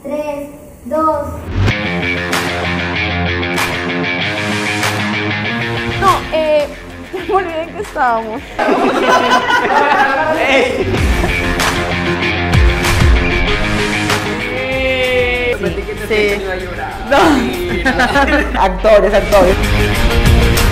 3, 2. No, ya me olvidé en que estábamos. Sí. No. Actores.